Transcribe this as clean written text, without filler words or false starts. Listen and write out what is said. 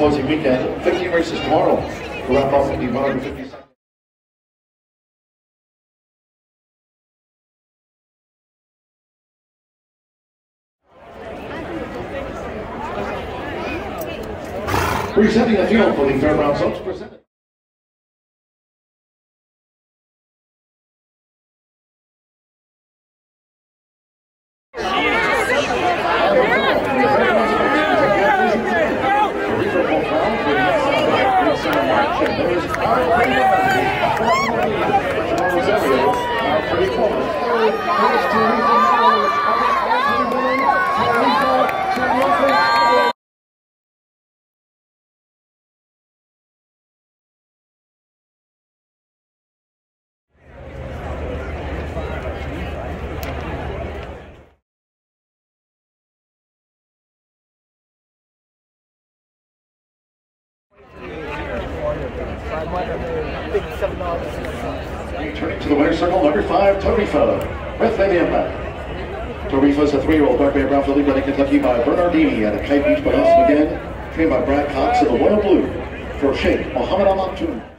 closing weekend. 15 races tomorrow to wrap up the 150. Presenting the field for the Fairgrounds Oaks presented. Turning to the winner's circle, number 5, Tarifa, with the impact. Tarifa is a 3-year-old dark bay brown filly bred in Kentucky by Bernardini at a Kite Beach, but also again trained by Brad Cox in the Royal Blue for Sheikh Mohammed Al Maktoum.